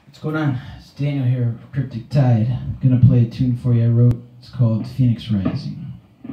What's going on? It's Daniel here, Cryptic Tide. I'm gonna play a tune for you I wrote. It's called Phoenix Rising.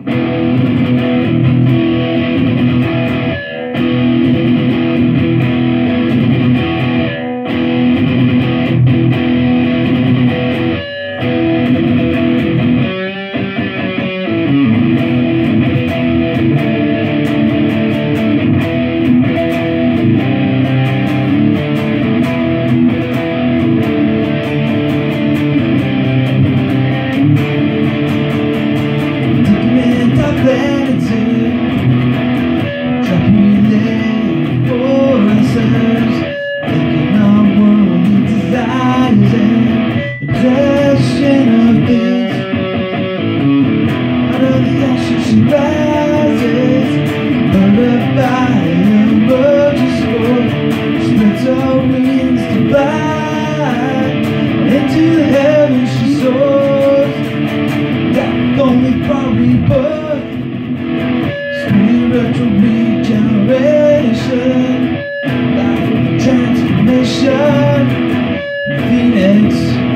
Spiritual regeneration, life transformation. Phoenix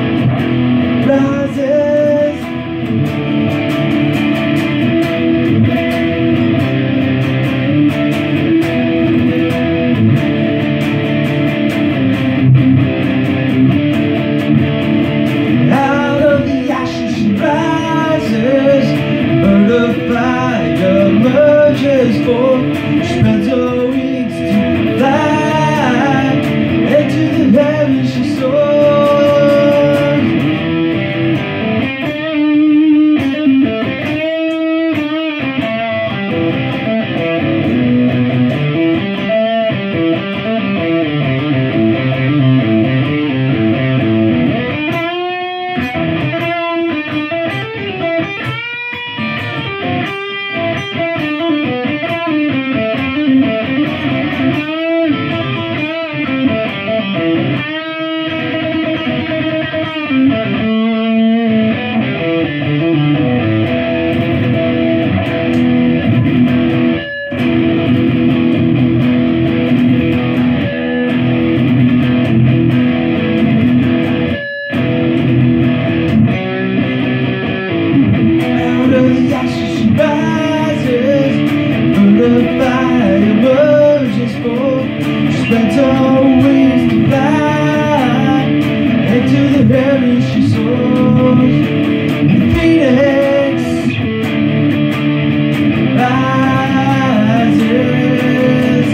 rises. Out of the ashes she rises, bird of fire emerges forth, spreads her wings to fly, into the heavens she soars. Spreads her wings to fly, into the heavens she soars. Phoenix rises.